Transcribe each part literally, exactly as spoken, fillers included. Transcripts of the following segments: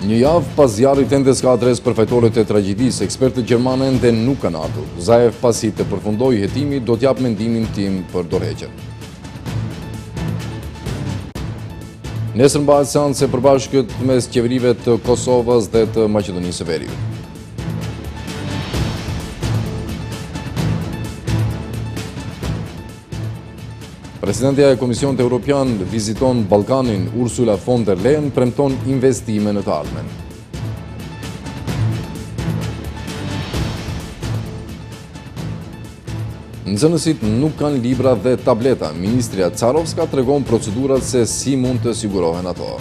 Një javë pas zjarrit ende s'ka adresë përfajtore të tragjedisë, ekspertët gjermanë ende nuk kanë ardhur. Zaev pasi të përfundojë hetimi, do t'jap mendimin tim për dorëheqjen. Nesër mbahet seancë e përbashkët mes qeverive të Kosovës dhe të Maqedonisë së Veriut. Presidentja e Komisionit Evropian viziton Ballkanin, Ursula von der Leyen premton investime në të ardhmen. Nxënësit nuk kanë libra dhe tableta. Ministria Carovska tregon procedurat se si mund të sigurohen ato.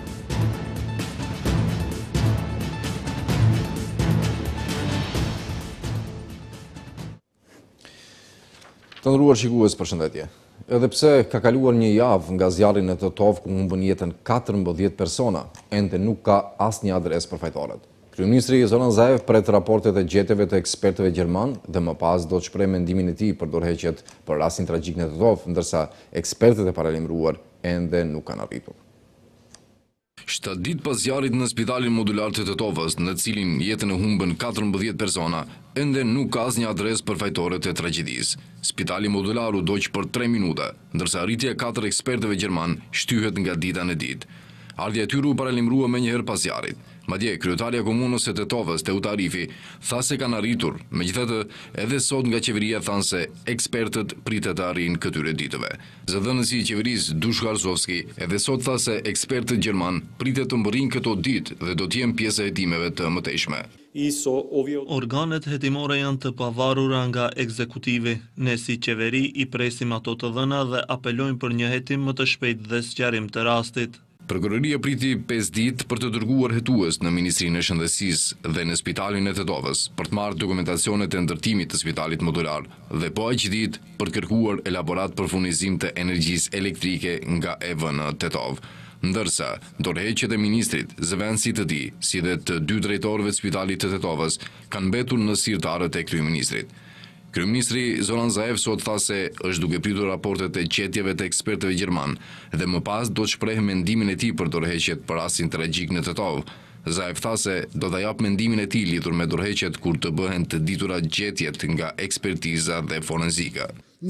Të nderuar shikues, përshëndetje. Edhe pse ka kaluar një javë nga zjarri në Tetov ku humbën jetën katërmbëdhjetë persona, ende nuk ka asnjë adresë për fajtorët. Kryeministri Zoran Zaev pret raportet e gjetjeve të ekspertëve gjerman dhe më pas do të shpreh mendimin e tij për dorëheqjet për rastin tragjik në Tetov, ndërsa ekspertët e paralajmëruar ende nuk kanë arritur. shtatë ditë pas zjarrit në spitalin modular të Tetovës, në cilin jetën e humbën katërmbëdhjetë persona, ende nuk ka asnjë adresë për fajtorët e tragjedisë. Spitali modular u doq për tre minuta, ndërsa arritja e katër ekspertëve gjerman shtyhet nga dita në ditë. Ardhja e tyre u paralajmërua menjëherë pas zjarrit. Madje kryetarja e komunës së Tetovës, Teuta Arifi, tha se kanë arritur, megjithatë edhe sot nga qeveria thanë se ekspertët pritet të arrijnë këtyre ditëve. Zëdhënësi i qeverisë Dushko Arsovski edhe sot tha se ekspertët gjerman pritet të mbërrijnë këto ditë dhe do të jenë pjesë e hetimeve të mëtejshme. Organet hetimore janë të pavarura nga ekzekutivi. Ne si qeveri i presim ato të dhëna dhe apelojmë për një hetim më të shpejt dhe sqarim të rastit. Prokuroria priti pesë ditë për të dërguar hetues në Ministrinë e Shëndetësisë dhe në Spitalin e Tetovës për të marrë dokumentacionet e ndërtimit të spitalit modular dhe po aq ditë për kërkuar elaborat për furnizim të energjisë elektrike nga E V N Tetov. Ndërsa, dorëheqjet e ministrit, zëvendësit të tij, si dhe të dy drejtorëve të spitalit të Tetovës, kanë mbetur në sirtarët e kryeministrit. Kryeministri Zoran Zaev sot tha se është duke pritur raportet e qetjeve të ekspertëve gjerman dhe më pas do të shprehë mendimin e tij për dorëheqjet për rastin tragjik në Tetov. Zaev tha se do ta jap mendimin e tij lidhur me dorëheqjet kur të bëhen të ditura gjetjet nga ekspertiza dhe forenzika.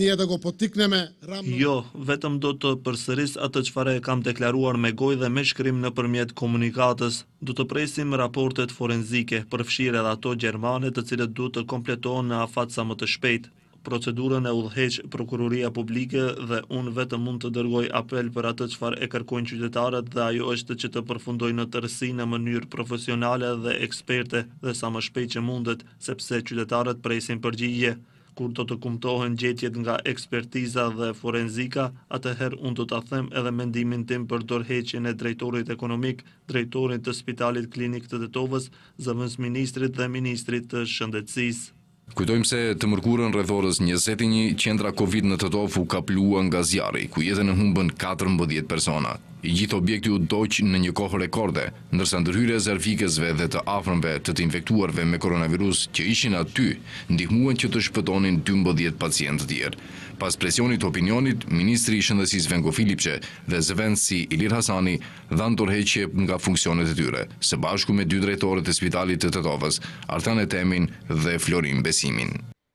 Jo, vetëm do të përsëris atë çfarë e kam deklaruar me gojë dhe me shkrim nëpërmjet komunikatës. Do të presim raportet forenzike, përfshirë edhe ato gjermane, të cilët duhet të kompletohen në afat sa më të shpejt. Procedurën e udhëheq Prokuroria Publike dhe unë vetëm mund të dërgoj apel për atë çfarë e kërkojnë qytetarët dhe ajo është që të përfundojë në tërësi në mënyrë profesionale dhe eksperte dhe sa më shpejt që mundet, sepse qytetarët presin përgjigje. Kur do të kumtohen gjetjet nga ekspertiza dhe forenzika, atëherë unë do ta them edhe mendimin tim për dorëheqjen e drejtorit ekonomik, drejtorit të Spitalit Klinik të Tetovës, zëvendësministrit dhe ministrit të Shëndetësisë. Kujtojmë se të mërkurën rreth orës njëzet e një qendra Covid në Tetov u kaplua nga zjarri, ku jetën e humbën katërmbëdhjetë persona. I gjithë objekti u doq në një kohë rekorde, ndërsa ndërhyrja e zarfikësve dhe të afërmve të të infektuarve me koronavirus që ishin aty, ndihmuan që të shpëtonin dymbëdhjetë pacientë të tjerë. Pas presionit të opinionit, Ministri i Shëndetësisë Venko Filipçe dhe zëvendësi Ilir Hasani dhanë dorëheqje nga funksionet e tyre, së bashku me dy drejtorët e Spitalit të Tetovës, Artan Etemin dhe Florin Besimin.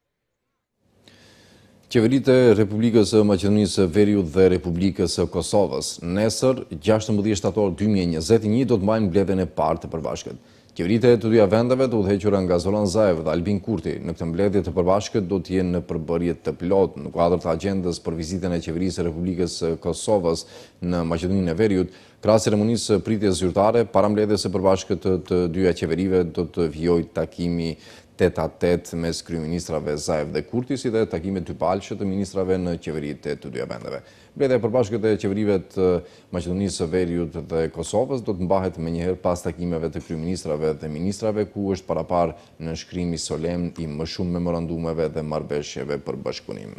Qeveritë e Republikës së Maqedonisë së Veriut dhe Republikës së Kosovës nesër, gjashtëmbëdhjetë shtator dy mijë e njëzet e një, do të mbajnë mbledhjen e parë të përbashkët. Qeveritë e të dyja vendeve të udhëhequra nga Zoran Zaev dhe Albin Kurti në këtë mbledhje të përbashkët do të jenë në përbërje të plot në kuadër të agjendës për vizitën e qeverisë së Republikës së Kosovës në Maqedoninë e Veriut. Krahas ceremonisë pritjes zyrtare, para mbledhjes së përbashkët të, të dyja qeverive do të vijojë takimi tet a tet mes kryeministrave Zaev dhe Kurti, si dhe takimet dypalëshe të ministrave në qeveritë e të dyja vendeve. Mbledhja e përbashkët e qeverive të Maqedonisë së Veriut dhe Kosovës do të mbahet menjëherë pas takimeve të kryeministrave dhe ministrave, ku është parapar në shkrimi solemn i më shumë memorandumeve dhe marrëveshjeve për bashkëpunim.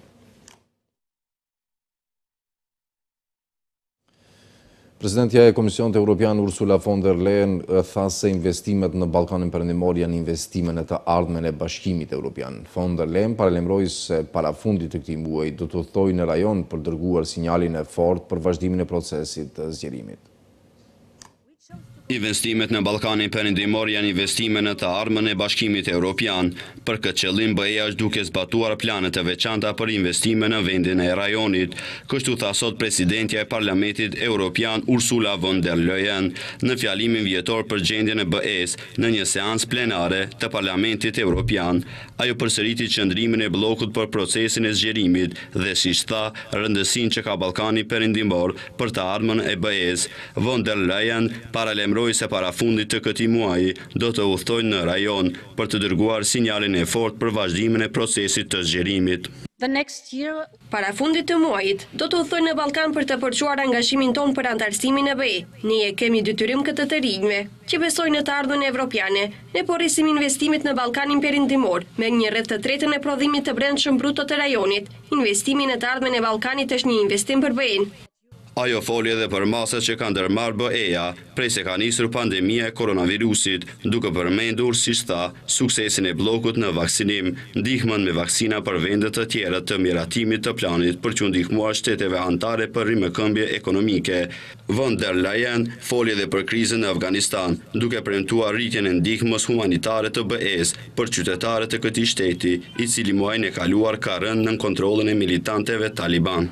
Presidentja e Komisionit Evropian Ursula von der Leyen tha se investimet në Ballkanin Perëndimor janë investime në të ardhmen e Bashkimit Evropian. Von der Leyen paralajmëroi se para fundit të këtij muaji do të udhtojë në rajon për dërguar sinjalin e fortë për vazhdimin e procesit të zgjerimit. Investimet në Ballkanin Perëndimor janë investime në të ardhmen e Bashkimit Evropian. Për këtë qëllim B E A është duke zbatuar planet e veçanta për investime në vendin e rajonit, kështu tha sot presidentja e Parlamentit Evropian Ursula von der Leyen në fjalimin vjetor për gjendjen e B E-s në një seancë plenare të Parlamentit Evropian. Ajo përsëriti qëndrimin e bllokut për procesin e zgjerimit dhe siç tha, rëndësinë që ka Ballkani Perëndimor për të ardhmen e B E-s. Von der Leyen paralajmëroi se para fundit të këtij muaji do të udhtojnë në rajon për të dërguar sinjalin e fortë për vazhdimin e procesit të zgjerimit. Para fundit të muajit, do të udhtojnë në Ballkan për të përçuar angazhimin ton për antarësimin e B E. Ne kemi detyrim këtë të rinjve, që besojnë në të ardhmen evropiane. Ne po rrisim investimet në Ballkanin Perëndimor, me një rreth të tretën e prodhimit të brendshëm bruto të rajonit. Investimi në të ardhmen e Ballkanit është një investim për B E-n. Ajo foli edhe për masat që ka ndërmarrë B E-ja prej se ka nisur pandemia e koronavirusit, duke përmendur, siç tha, suksesin e bllokut në vaksinim, ndihmën me vaksina për vendet të tjera të miratimit të planit për që ndihmuar shteteve anëtare për rimëkëmbje ekonomike. Von der Leyen foli edhe për krizën në Afganistan, duke premtuar rritjen e ndihmës humanitare të B E-s për qytetarët e këtij shteti, i cili muajin e kaluar ka rënë nën kontrollin e militanteve Taliban.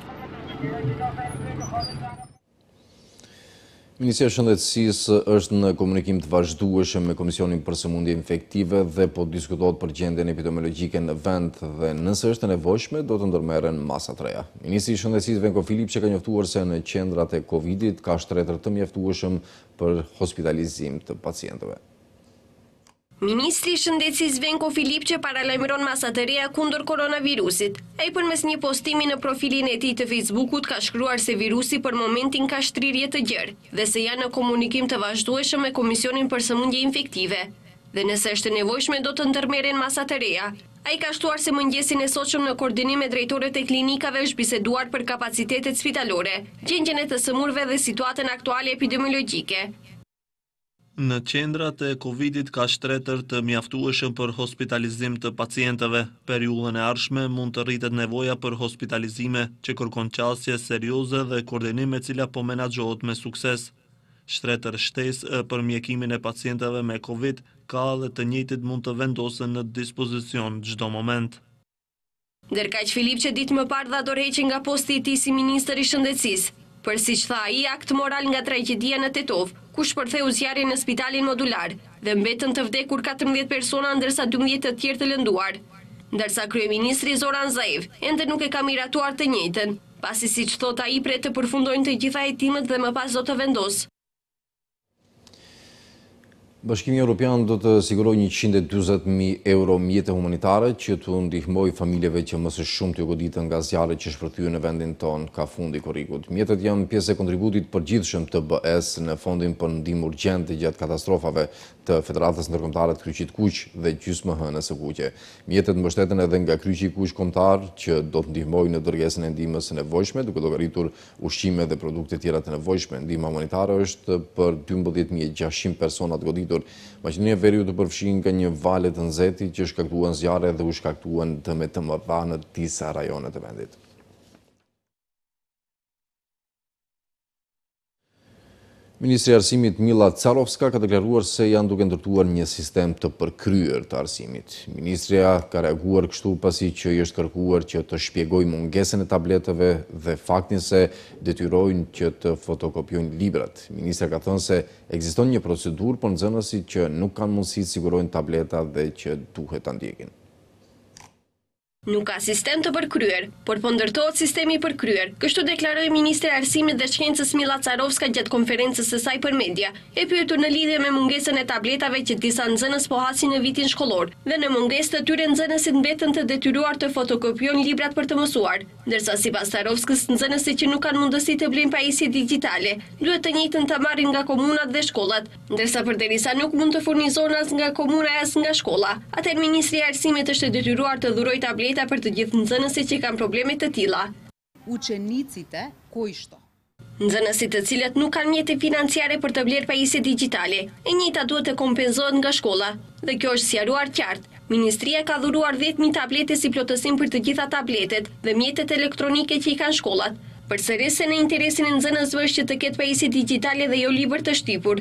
Ministria e Shëndetësisë është në komunikim të vazhdueshëm me Komisionin për Sëmundje Infektive dhe po diskutohet për gjendjen epidemiologjike në vend dhe nëse është e nevojshme do të ndërmerren masa të reja. Ministri i Shëndetësisë Venko Filip që ka njoftuar se në qendrat e Covidit ka shtretër të mjaftueshëm për hospitalizim të pacientëve. Ministri i Shëndetësisë Venko Filip që paralajmëron masa të reja kundër koronavirusit. Ai përmes një postimi në profilin e tij të Facebookut ka shkruar se virusi për momentin ka shtrirje të gjerë dhe se janë në komunikim të vazhdueshëm me Komisionin për Sëmundje Infektive. Dhe nëse është e nevojshme do të ndërmerren masa të reja. Ai ka shtuar se mëngjesin e sotshëm në koordinim me drejtorët e klinikave është biseduar për kapacitetet spitalore, gjendjen e të sëmurëve dhe situatën aktuale epidemiologjike. Në qendrat e Covidit ka shtretër të mjaftueshëm për hospitalizim të pacientëve. Periudhën e ardhshme mund të rritet nevoja për hospitalizime që kërkon qasje serioze dhe koordinim e cila po menaxhohet me sukses. Shtretër shtesë për mjekimin e pacientëve me Covid ka dhe të njëjtit mund të vendosen në dispozicion çdo moment. Ndërkaq Filip që ditë më parë dha dorëheqje nga posti i tij si ministër i shëndetësisë. Për siç tha ai, akt moral nga tragjedia në Tetov, ku shpërtheu zjarrin në spitalin modular dhe mbetën të vdekur katërmbëdhjetë persona ndërsa dymbëdhjetë të tjerë të lënduar. Ndërsa kryeministri Zoran Zaev ende nuk e ka miratuar të njëjtën, pasi siç thot ai pret të përfundojnë të gjitha hetimet dhe më pas do të vendosë. Bashkimi Evropian do të sigurojë njëqind e dyzet mijë euro mjete humanitare që të ndihmojë familjeve që më së shumti u goditën nga zjarret që shpërthyen në vendin tonë ka fundi korrikut. Mjetet janë pjesë e kontributit përgjithshëm të B E-s në fondin për ndihmë urgjente gjatë katastrofave të Federatës Ndërkombëtare të Kryqit Kuq dhe gjysmë hënës së kuqe. Mjetet mbështeten edhe nga Kryqi Kuq kombëtar që do të ndihmojë në dërgesën e ndihmës së nevojshme, duke llogaritur ushqime dhe produkte tjera të nevojshme. Ndihma humanitare është për dymbëdhjetë mijë e gjashtëqind persona të goditur. Maqedonia e Veriut u përfshin nga një vale të nxehtë që shkaktuan zjarre dhe u shkaktuan dëme të mëdha në disa rajone të vendit. Ministri i Arsimit Milla Carovska ka deklaruar se janë duke ndërtuar një sistem të përkryer të arsimit. Ministria ka reaguar kështu pasi që i është kërkuar që të shpjegojë mungesën e tableteve dhe faktin se detyrojnë që të fotokopjojnë librat. Ministra ka thënë se ekziston një procedurë për nxënësit që nuk kanë mundësi të sigurojnë tableta dhe që duhet ta ndjekin. Nuk ka sistem të përkryer, por po ndërtohet sistemi i përkryer. Kështu deklaroi Ministri i Arsimit dhe Shkencës Milla Carovska gjatë konferencës së saj për media, e pyetur në lidhje me mungesën e tabletave që disa nxënës po hasin në vitin shkollor, dhe në mungesë të tyre nxënësit mbeten të detyruar të fotokopjojnë librat për të mësuar, ndërsa sipas Carovskës nxënësit që nuk kanë mundësi të blejnë pajisje digjitale, duhet të njëjtën ta marrin nga komunat dhe shkollat, ndërsa përderisa nuk mund të furnizohen as nga komuna as nga shkolla, atëherë Ministri i Arsimit është detyruar të dhurojë tableta për të gjithë nxënësit që kanë probleme të tilla. Učenicите koji što Nxënësit të cilët nuk kanë mjete financiare për të blerë pajisje digjitale, e njëjta duhet të kompenzohet nga shkolla. Dhe kjo është sqaruar qartë. Ministria ka dhuruar dhjetë mijë tablete si plotësim për të gjitha tabletet dhe mjetet elektronike që i kanë shkollat. Përsëris se në interesin e nxënësve është që të ketë pajisje digjitale dhe jo libër të shtypur.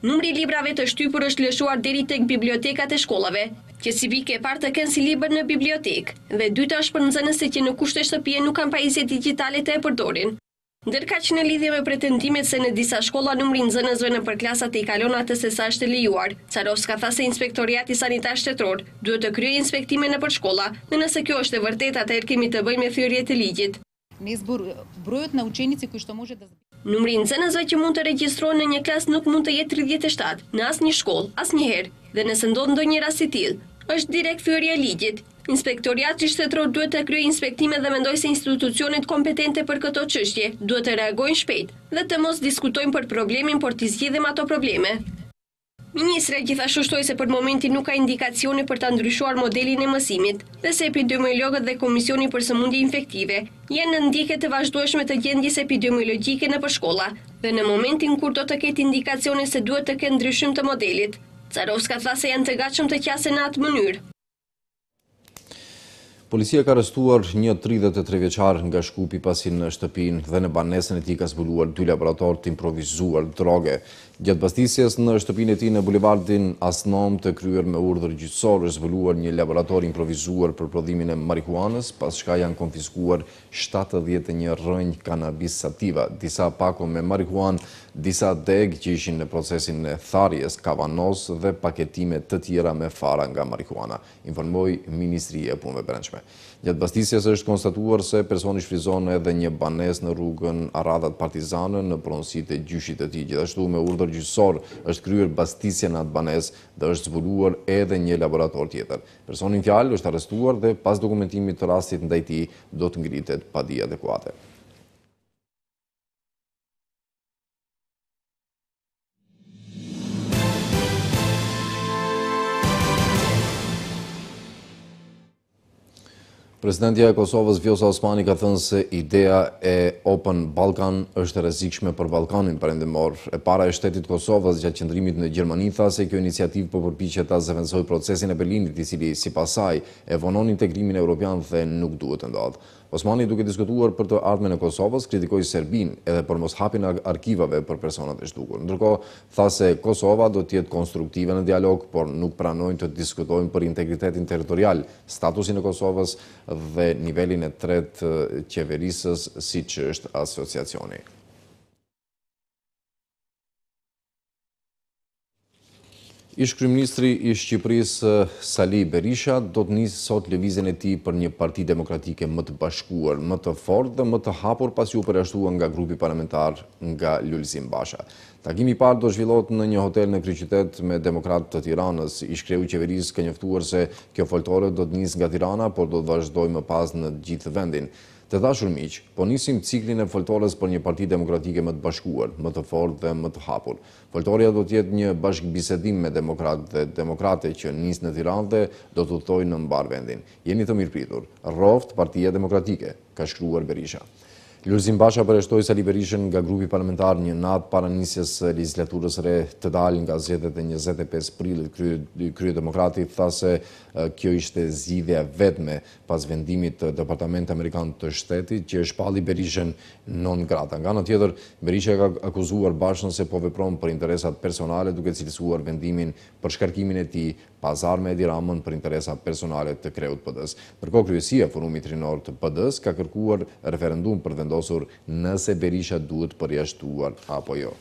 Numri i librave të shtypur është lëshuar deri tek bibliotekat e shkollave, që si vike e parë të kenë si libër në bibliotekë, dhe dyta është për nxënësit që në kushte shtëpie nuk kanë pajisje digjitale të e përdorin. Ndërkaq në lidhje me pretendimet se në disa shkolla numri i nxënësve në përklasat e i kalon atë se sa është lejuar, Carovska tha se Inspektoriati Sanitar Shtetëror duhet të kryejë inspektime nëpër shkolla, dhe nëse kjo është e vërtetë, atëherë kemi të bëjmë me thyrje të ligjit. Бројот на ученици кои што може да Numri i nxënësve që mund të regjistrohen në një klasë nuk mund të jetë tridhjetë e shtatë në asnjë shkollë, asnjëherë, dhe nëse ndodh ndonjë rast i tillë, është direkt thyrje e ligjit. Inspektoriati shtetëror duhet të kryejë inspektime dhe mendoj se institucionet kompetente për këto çështje duhet të reagojnë shpejt dhe të mos diskutojnë për problemin, por të zgjidhin ato probleme. Ministre gjithashtu shtoi se për momentin nuk ka indikacione për ta ndryshuar modelin e mësimit dhe se epidemiologët dhe Komisioni për Sëmundje Infektive janë në ndjekje të vazhdueshme të gjendjes epidemiologjike nëpër shkolla dhe në momentin kur do të ketë indikacione se duhet të ketë ndryshim të modelit, Carovska tha se janë të gatshëm të qasen në atë mënyrë. Policia ka arrestuar një tridhjetë e tre vjeçar nga Shkupi pasi në shtëpinë dhe në banesën e tij ka zbuluar dy laborator të improvisuar droge. Gjatë bastissjes në shtëpinë e tij në bulevardin Asnom të kryer me urdhër gjyqësor është zbuluar një laborator improvizuar për prodhimin e marihuanës, pas çka janë konfiskuar shtatëdhjetë e një rrënjë kanabis sativa, disa pako me marihuanë, disa deg që ishin në procesin e tharjes, kavanos dhe paketime të tjera me fara nga marihuana, informoi Ministria e Punëve Brendshme. Gjatë bastissjes është konstatuar se personi shfryzon edhe një banesë në rrugën Arradhat Partizane në pronësitë e gjyshit të tij. Gjithashtu me urdhër gjyqësor është kryer bastissje në atë banesë dhe është zbuluar edhe një laborator tjetër. Personi në fjalë është arrestuar dhe pas dokumentimit të rastit ndaj tij do të ngritet padi adekuate. Presidentja e Kosovës Vjosa Osmani ka thënë se ideja e Open Balkan është e rrezikshme për Ballkanin perëndimor. E para e shtetit Kosovës gjatë qëndrimit në Gjermani tha se kjo iniciativë po përpiqet ta zëvendësojë procesin e Berlinit, i cili sipas saj e vonon integrimin evropian dhe nuk duhet të ndodhë. Osmani, duke diskutuar për të ardhmen e Kosovës, kritikoi Serbinë edhe për mos hapjen e arkivave për personat e zhdukur. Ndërkohë, tha se Kosova do të jetë konstruktive në dialog, por nuk pranojnë të diskutojnë për integritetin territorial, statusin e Kosovës dhe nivelin e tretë qeverisës, siç është asociacioni. Ish kryeministri i Shqipërisë Sali Berisha do të nisë sot lëvizjen e tij për një parti demokratike më të bashkuar, më të fortë dhe më të hapur pasi u përjashtua nga grupi parlamentar nga Lulzim Basha. Takimi i parë do zhvillohet në një hotel në kryeqytet me demokratë të Tiranës. Ish kreu i qeverisë ka njoftuar se kjo foltore do të nisë nga Tirana, por do të vazhdojë më pas në gjithë vendin. Të dashur miq, po nisim ciklin e foltores për një parti demokratike më të bashkuar, më të fortë dhe më të hapur. Foltoria do të jetë një bashkëbisedim me demokratë dhe demokrate që nis në Tiranë dhe do të udhtojë në mbar vendin. Jeni të mirëpritur. Rroft Partia Demokratike, ka shkruar Berisha. Lulzim Basha përjashtoi Sali Berishën nga grupi parlamentar një natë para nisjes së legislaturës re, të dalë nga zgjedhjet e njëzet e pesë prillit. Kryedemokrati tha se kjo ishte zgjidhja vetme pas vendimit të Departamentit Amerikan të Shtetit që e shpalli Berishën non grata. Nga ana tjetër, Berisha ka akuzuar Bashën se po vepron për interesat personale, duke cilësuar vendimin për shkarkimin e tij pas me Edi Ramën për interesa personale të kreut P D-s. Ndërkohë, kryesia e Forumit Rinor të P D-s ka kërkuar referendum për vendosur nëse Berisha duhet përjashtuar apo jo.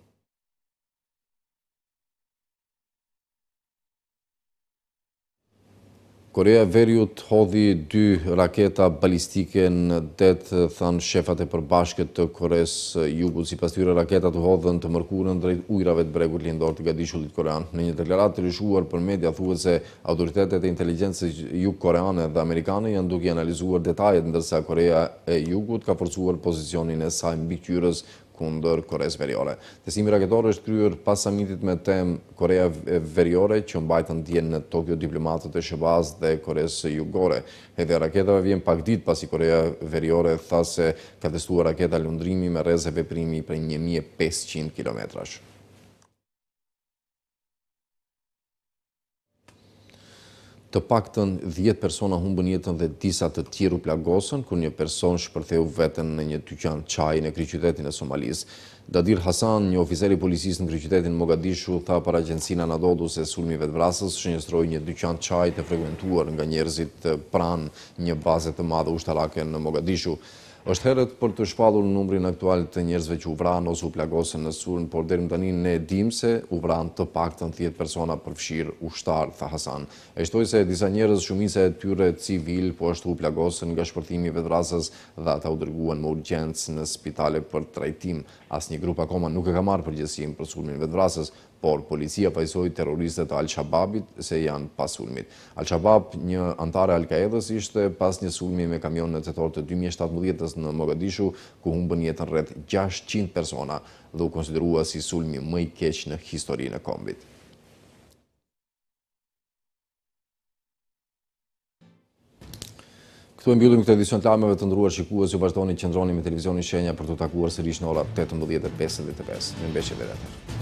Korea e Veriut hodhi dy raketa balistike në det, thanë shefat e përbashkët të Koreas së Jugut. Sipas tyre, raketat u hodhën të mërkurën drejt ujrave të bregut lindor të Gadishullit korean. Në një deklaratë të lëshuar për media thuhet se autoritetet e inteligjencës jugkoreane dhe amerikane janë duke analizuar detajet, ndërsa Korea e Jugut ka forcuar pozicionin e saj mbikëqyrës kundër Koreas Veriore. Testimi raketor është kryer pas samitit me temë Korea Veriore që mbajtën dje në Tokyo diplomatët e S B A-s dhe Koreas së Jugore. Hedhja e raketave vjen pak ditë pasi Korea Veriore tha se ka testuar raketa lundrimi me rrezë veprimi për një mijë e pesëqind kilometrash. Të paktën dhjetë persona humbën jetën dhe disa të tjerë u plagosën kur një person shpërtheu veten në një dyqan çaji në kryeqytetin e Somalisë. Dadir Hasan, një oficer i policisë në kryeqytetin Mogadishu, tha për agjencinë Anadolu se sulmi vetvrasës shënjestroi një dyqan çaji të frekuentuar nga njerëzit pranë një baze të madhe ushtarake në Mogadishu. Është herët për të shpallur numrin aktual të njerëzve që u vranë ose u plagosën në sulm, por deri më tani ne dim se u vranë të paktën dhjetë persona përfshirë ushtar, tha Hasan. E shtoi se disa njerëz, shumica e tyre civil, po ashtu u plagosën nga shpërthimi i vetvrasës dhe ata u dërguan me urgjencë në spitale për trajtim. Asnjë grup akoma nuk e ka marrë përgjegjësinë për sulmin e vetvrasës, por policia pajisoi terroristët e Al-Shababit se janë pas sulmit. Al-Shabab, një antar e Al-Qaedës, ishte pas një sulmi me kamion në tetor të dy mijë e shtatëmbëdhjetës në Mogadishu, ku humbën jetën rreth gjashtëqind persona dhe u konsiderua si sulmi më i keq në historinë e kombit. Këtu e mbyllim këtë edicion të lajmeve, të nderuar shikues, ju vazhdoni të qëndroni me televizionin Shenja për të takuar sërish në ora tetëmbëdhjetë e pesëdhjetë e pesë. Mirëmbëjtje deri atëherë.